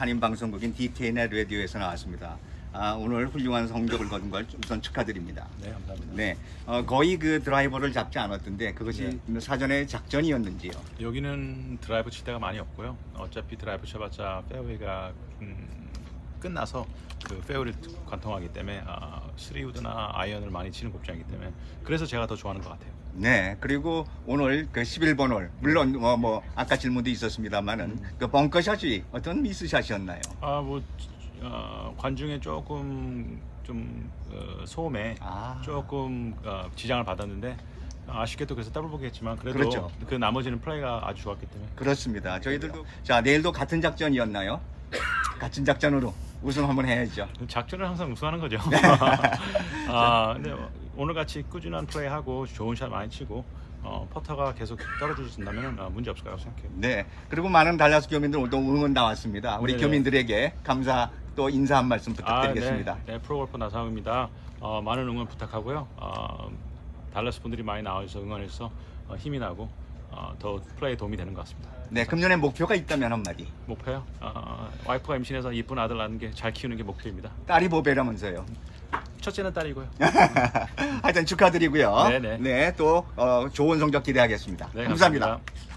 한인방송국인 DKNet 라디오에서 나왔습니다. 오늘 훌륭한 성적을 거둔 걸 우선 축하드립니다. 네, 감사합니다. 네, 거의 그 드라이버를 잡지 않았던데 그것이 사전의 작전이었는지요? 여기는 드라이버 칠 데가 많이 없고요. 어차피 드라이버 쳐봤자 페어웨이가 끝나서 그 페어웨이를 관통하기 때문에 3우드나 아이언을 많이 치는 곡장이기 때문에 그래서 제가 더 좋아하는 것 같아요. 네, 그리고 오늘 그 11번 홀 물론 뭐 아까 질문도 있었습니다만은 그 벙커샷이 어떤 미스샷이었나요? 관중에 조금 좀 소음에 조금 지장을 받았는데 아쉽게도 그래서 더블보기 했지만 그래도 그렇죠. 그 나머지는 플레이가 아주 좋았기 때문에 그렇습니다. 저희들도 자 내일도 같은 작전이었나요? 같은 작전으로 우승 한번 해야죠. 작전은 항상 우승하는 거죠. 근데 오늘 같이 꾸준한 플레이하고 좋은 샷 많이 치고 퍼터가 계속 떨어져준다면 문제 없을 거라고 생각해요. 네, 그리고 많은 달라스 교민들 오늘 응원 나왔습니다. 우리 네네. 교민들에게 감사 또 인사 한 말씀 부탁드리겠습니다. 네, 프로골퍼 나상우입니다. 많은 응원 부탁하고요. 달라스 분들이 많이 나와서 응원해서 힘이 나고 더 플레이에 도움이 되는 것 같습니다. 네, 금년에 목표가 있다면 한마디. 목표요? 와이프가 임신해서 이쁜 아들 낳는 게 잘 키우는 게 목표입니다. 딸이 보배라면서요. 첫째는 딸이고요. 하여튼 축하드리고요. 네네. 네, 또 좋은 성적 기대하겠습니다. 네, 감사합니다. 감사합니다.